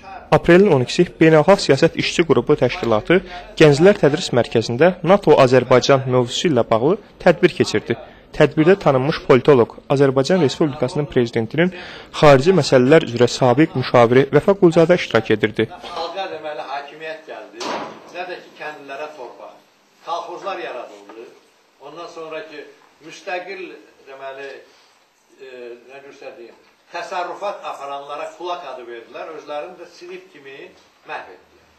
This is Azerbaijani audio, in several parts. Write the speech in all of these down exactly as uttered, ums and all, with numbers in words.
Aprelin on ikisi Beynəlxalq Siyasət İşçi Qrupu Təşkilatı Gənclər Tədris Mərkəzində NATO Azərbaycan mövzusu ilə bağlı tədbir keçirdi. Tədbirdə tanınmış politoloq, Azərbaycan Respublikasının Prezidentinin xarici məsələlər üzrə sabiq müşaviri Vəfa Qulzadə iştirak edirdi. Xalqa deməli hakimiyyət gəldi, nə də ki kəndlilərə torpaq. Kolxozlar yaradıldı. Ondan sonraki müstəqil deməli, e, nə göstərdiyim, təsərrüfat aparanlara kulak adı verdilər, özlərini də sinif kimi məhv etdilər.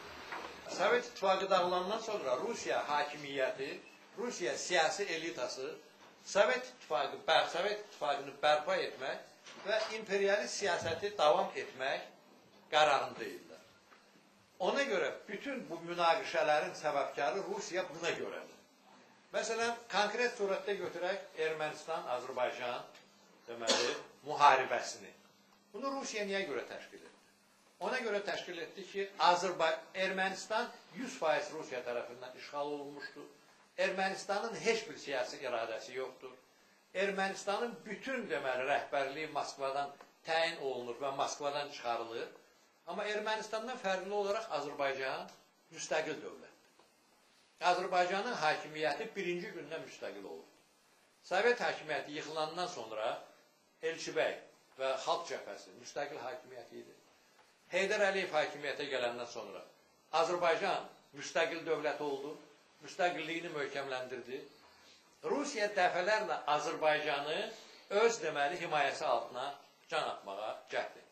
Sovet İttifaqı dağılandan sonra Rusiya hakimiyyəti, Rusiya siyasi elitası Sovet İttifaqı, Sovet İttifaqını bərpa etmək və imperialist siyasəti davam etmək qərarındaydılar. Ona görə bütün bu münaqişələrin səbəbkarı Rusiya buna görədir. Məsələn, konkret surətdə götürək Ermənistan, Azərbaycan deməli, müharibəsini. Bunu Rusiya niyə görə təşkil etdi? Ona görə təşkil etdi ki, Azərbaycan, Ermənistan yüz faiz Rusiya tərəfindən işğal olunmuşdur. Ermənistanın heç bir siyasi iradəsi yoxdur. Ermənistanın bütün deməli rəhbərliyi Moskvadan təyin olunur və Moskvadan çıxarılır. Amma Ermənistandan fərqli olaraq Azərbaycan müstəqil dövlətdir. Azərbaycanın hakimiyyəti birinci gündən müstəqil olur. Sovet hakimiyyəti yıxılandan sonra Elçibəy və Xalq Cəbhəsi müstəqil hakimiyyəti idi. Heydər Əliyev hakimiyyətə gələndən sonra Azərbaycan müstəqil dövlət oldu, müstəqilliyini möhkəmləndirdi. Rusiya dəfələrlə Azərbaycanı öz deməli himayəsi altına can atmağa cəhd etdi.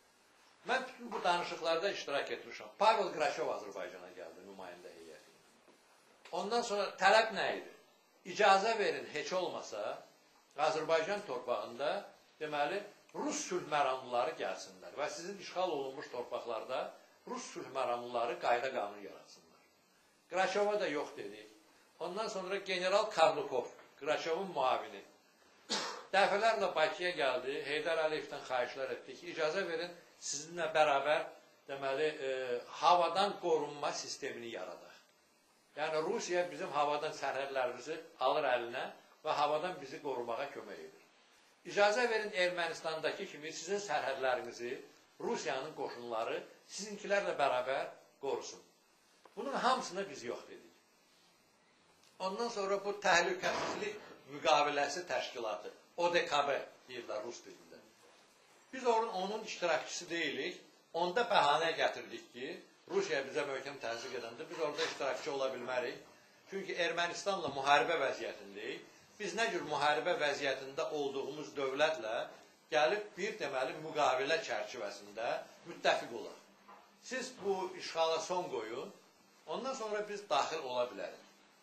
Mən bütün bu danışıqlarda iştirak etmişəm. Pavel Qraşov Azərbaycana gəldi nümayəndə heyəti. Ondan sonra tələb nə idi? İcazə verin, heç olmasa Azərbaycan torpağında deməli Rus sülh məramlıları gəlsinlər və sizin işğal olunmuş torpaqlarda Rus sülh məramlıları qayda qanun yaratsınlar. Qraşova da yox dedik. Ondan sonra General Karlukov, Qraşovun muavini, dəfələrlə Bakıya gəldi, Heydər Əliyevdən xahişlər etdi ki, icazə verin, sizinlə bərabər deməli, e, havadan qorunma sistemini yaradaq. Yəni, Rusiya bizim havadan sərhədlərimizi alır əlinə və havadan bizi qorumağa kömək edir. İcazə verin Ermənistandakı kimi sizin sərhədlərinizi Rusiyanın qoşunları sizinkilərlə bərabər qorusun. Bunun hamısına biz yox dedik. Ondan sonra bu təhlükəsizlik müqaviləsi təşkilatı, O D K B deyirlər Rus dilində. Biz onun, onun iştirakçısı deyilik, onda bəhanə gətirdik ki, Rusiya bizə möhkəm təzyiq edəndə biz orada iştirakçı ola bilmərik. Çünki Ermənistanla müharibə vəziyyətindəyik. Biz nə cür müharibə vəziyyətində olduğumuz dövlətlə gəlib bir deməli müqavilə çərçivəsində müttəfiq olaq. Siz bu işğala son qoyun, ondan sonra biz daxil ola bilərik.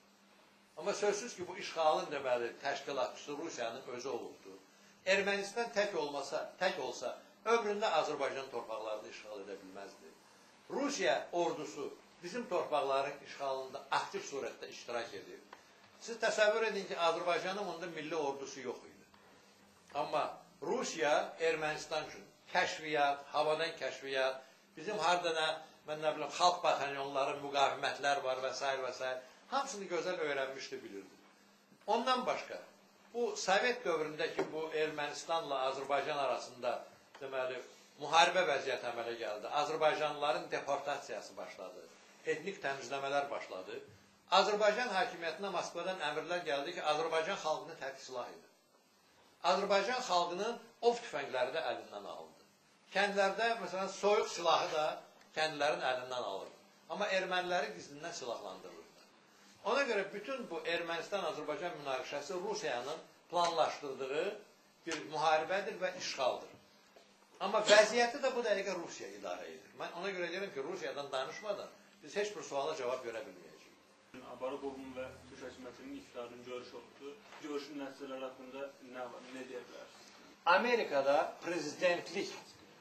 Amma sözsüz ki, bu işğalın deməli təşkilatçısı Rusiyanın özü olubdur. Ermənistan tək olmasa, tək olsa, ömründə Azərbaycan torpaqlarını işğal edə bilməzdi. Rusiya ordusu bizim torpaqların işğalında aktiv surətdə iştirak edir. Siz təsəvvür edin ki, Azərbaycanın onda milli ordusu yox idi. Amma Rusiya Ermənistan üçün kəşfiyyat, havadan kəşfiyyat, bizim hardana, mən nə bilim, xalq batalyonları, müqavimətlər var və s. və s. Hamısını gözəl öyrənmişdi, bilirdi. Ondan başqa, bu Sovet dövründəki bu Ermənistanla Azərbaycan arasında deməli, müharibə vəziyyəti əmələ gəldi. Azərbaycanlıların deportasiyası başladı, etnik təmizləmələr başladı. Azərbaycan hakimiyyətinə Moskvadan əmrlər gəldi ki, Azərbaycan xalqını tərk silah edir. Azərbaycan xalqının ov tüfəngləri də əlindən alındı. Kəndlərdə, məsələn, soyuq silahı da kəndlərin əlindən alırdı. Amma erməniləri gizlindən silahlandırırdı. Ona görə bütün bu Ermənistan-Azərbaycan münaqişəsi Rusiyanın planlaşdırdığı bir müharibədir və işğaldır. Amma vəziyyəti də bu dəqiqə Rusiya idarə edir. Mən ona görə deyirəm ki, Rusiyadan danışmadan biz heç bir suala cavab verə bilməyəcəyik. Abaropovun və Türk hökumətinin iftarının görüşü oldu. Görüşün nəticələri haqqında nə, nə deyə bilərsiniz? Amerikada prezidentlik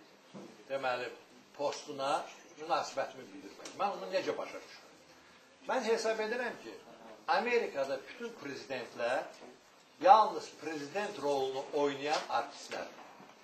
deməli postuna münasibətimi bildirmək. Mən onu necə başa düşürəm? Mən hesab edirəm ki, Amerikada bütün prezidentlər yalnız prezident rolunu oynayan artistlərdir.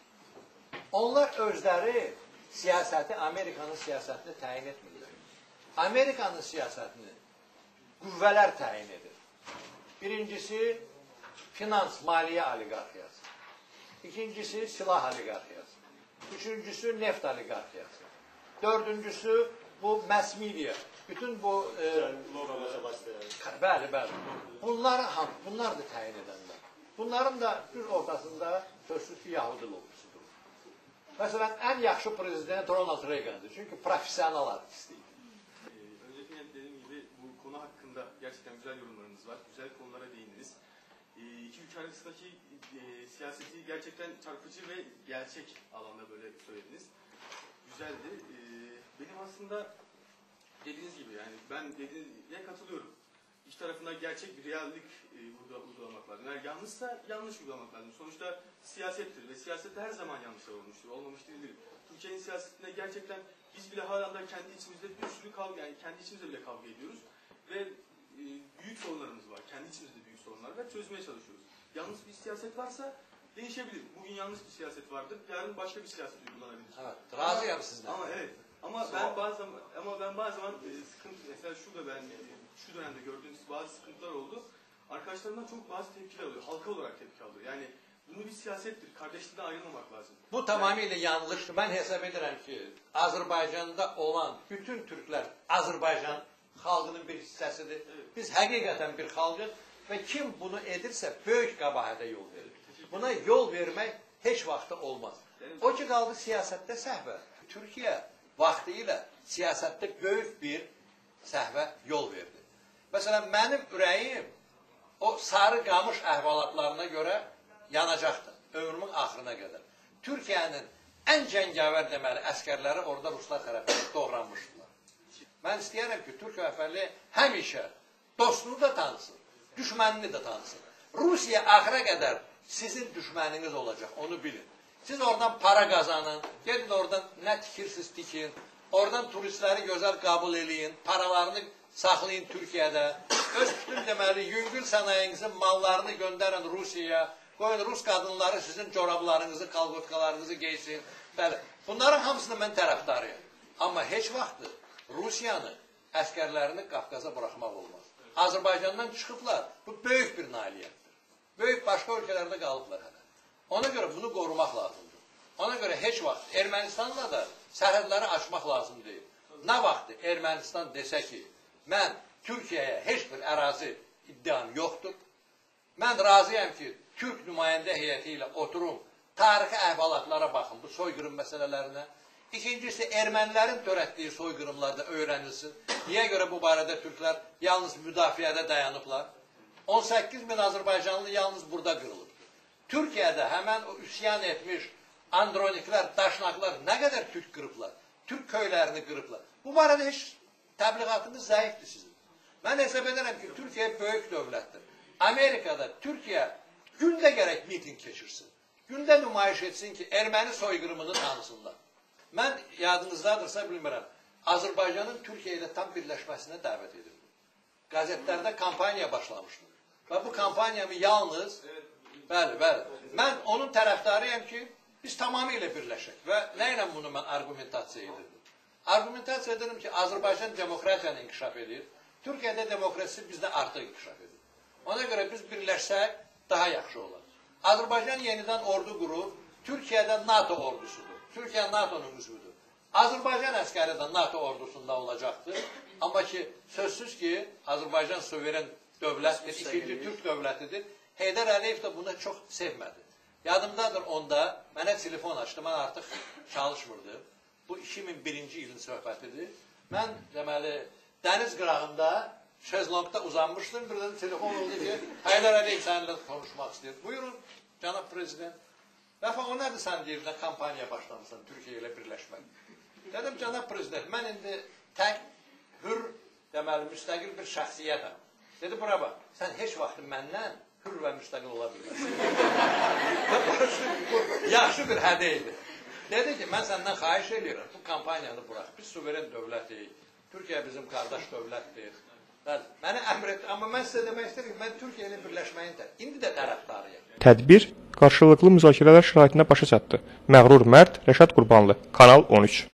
Onlar özləri siyasəti, Amerikanın siyasətini təyin etmirlər. Amerikanın siyasətini qüvvələr təyin edir. Birincisi, finans, maliyyə oliqarxiyası. İkincisi, silah oliqarxiyası. Üçüncüsü, neft oliqarxiyası. Dördüncüsü bu mass media. Bütün bu e, bəli, bəli. Bunlar ham, bunlar da təyin edənlər. Bunların da düz ortasında sözsüz ki, Yahudi lobisidir. Mesela en yaxşı prezident Ronald Reagan'dır. Çünkü profesyonel artistiydi. Ee, önceki dediğim gibi bu konu hakkında gerçekten güzel yorumlarınız var. Güzel konulara değindiniz. Ee, iki ülke arasındaki e, siyaseti gerçekten çarpıcı ve gerçek alanda böyle söylediniz. Güzeldi. Ee, benim aslında dediğiniz gibi yani ben dediğine katılıyorum. İki tarafında gerçek bir reallik e, burada uygulamak lazım. Eğer yanlışsa yanlış uygulamak lazım. Sonuçta siyasettir ve siyasette her zaman yanlışlar olmuştur. Olmamış değildir. Türkiye'nin siyasetinde gerçekten biz bile hala da kendi içimizde bir sürü kavga, yani kendi içimizde bile kavga ediyoruz. Ve e, büyük sorunlarımız var. Kendi içimizde büyük sorunlar var. Çözmeye çalışıyoruz. Yanlış bir siyaset varsa değişebilir. Bugün yanlış bir siyaset vardır. Yarın başka bir siyaset uygulanabilir. Evet, razıyım sizden. Ama evet. Ama ben bazen ama ben bazen e, sıkıntı mesela şurada ben e, şu dönemde gördüğünüz bazı sıkıntılar oldu. Arkadaşlarımdan çok bazı tepkiler alıyor. Halka olarak tepki alıyor. Yani bunu bir siyasettir. Kardeşliğinden ayrılmamak lazım. Bu tamamıyla yanlıştır. Ben hesap ederim ki Azerbaycan'da olan bütün Türkler Azerbaycan halkının bir hissəsidir. Evet. Biz həqiqətən bir xalqıq ve kim bunu edirsə böyük qəbahətə yol verir. Buna yol vermək heç vaxtı olmaz. O ki qaldı siyasətdə səhvə. Türkiyə vaxtilə siyasətdə böyük bir səhvə yol verdi. Məsələn, mənim ürəyim o sarı qamış əhvalatlarına görə yanacaqdır. Ömrümün axırına qədər. Türkiyənin ən cəngavər deməli əskərləri orada Ruslar tərəfindən doğranmışdılar. Mən istəyərəm ki, Türk rəhbərliyi həmişə dostunu da tanısın, düşmənini də tanısın. Rusiya axıra qədər sizin düşməniniz olacaq, onu bilin. Siz oradan para qazanın, gedin oradan nə tikirsiz tikin, oradan turistləri gözəl qəbul eləyin, paralarını saxlayın Türkiyədə, öz bütün deməli yüngül sənayinizin mallarını göndərin Rusiyaya, qoyun Rus qadınları sizin corablarınızı, kalgotkalarınızı geysin. Bəli, bunların hamısını mən tərəfdarıyım. Amma heç vaxtı Rusiyanı, əskərlərini Qafqaza buraxmaq olmaz. Azərbaycandan çıxıblar, bu böyük bir nailiyyətdir. Böyük başqa ölkələrdə qalıblar hələ. Ona görə bunu qorumaq lazımdır. Ona görə heç vaxt Ermənistanla da sərhədləri açmaq lazım deyil. Nə vaxtı Ermənistan desə ki, mən Türkiyəyə heç bir ərazi iddiam yoxdur. Mən razıyam ki, Türk nümayəndə heyəti ilə oturum, tarixi əhvalatlara baxın, bu soyqırım məsələlərinə. İkincisi, ermənilərin törətdiyi soyqırımlarda öyrənilsin. Niyə görə bu barədə Türklər yalnız müdafiədə dayanıblar? on səkkiz min Azərbaycanlı yalnız burada qırılıb. Türkiyədə həmən o üsyan etmiş androniklər, daşnaqlar nə qədər Türk qırıblar? Türk köylərini qırıblar. Bu barədə heç təbliğatınız zəifdir sizin. Mən hesab edirəm ki, Türkiyə böyük dövlətdir. Amerikada Türkiyə gündə gərək miting keçirsin. Gündə nümayiş etsin ki, erməni soyqırımını tanısınlar. Mən yadınızdadırsa bilmirəm, Azərbaycanın Türkiyə ilə tam birləşməsinə dəvət edildim. Qəzetlərdə kampaniya başlamışdım. Və bu kampaniyamı yalnız, bəli, bəli, mən onun tərəfdarıyam ki, biz tamamilə birləşək. Və nə ilə bunu mən argumentasiya edirdim? Argumentasiya edirəm ki, Azərbaycan demokratiyanı inkişaf edir, Türkiyədə demokrasi bizdə artıq inkişaf edir. Ona görə biz birləşsək, daha yaxşı olar. Azərbaycan yenidən ordu qurur, Türkiyədə NATO ordusudur. Türkiyə NATO'nun üzvüdür. Azərbaycan əskəri də NATO ordusunda olacaqdır. Amma ki, sözsüz ki, Azərbaycan suveren dövlətdir, ikinci Türk dövlətidir. Heydər Əliyev də buna çox sevmədi. Yadımdadır onda, mənə telefon açdı, mən artıq çalışmırdım. Bu iki min birinci ilin söhbətidir. Mən, deməli, dəniz qırağında, şezlongda uzanmışdım, bir də telefon oldu ki, Heydər Əliyev səninlə konuşmaq istəyir. Buyurun, cənab prezident. Dəfə, o nədir sən deyir, nə kampaniya başlamışsan Türkiyə ilə birləşmək? Dedim, cənab prezident, mən indi tək, hür, deməli, müstəqil bir şəxsiyyətəm. Dedi, bura bax, sən heç vaxtı məndən hür və müstəqil ola bilməsin. Bu yaxşı bir hədə idi. Dedi ki, mən səndən xahiş edirəm, bu kampaniyanı burax. Biz suveren dövlətik, Türkiyə bizim qardaş dövlətdir. Məni əmr etdi, amma mən sizə demək istəyirəm ki, mən Türkiyə ilə birləşməyin də, indi də tərəfdarıyam. Tədbir qarşılıqlı müzakirələr şəraitində başa çatdı. Məğrur Mərd, Rəşad Qurbanlı, Kanal on üç.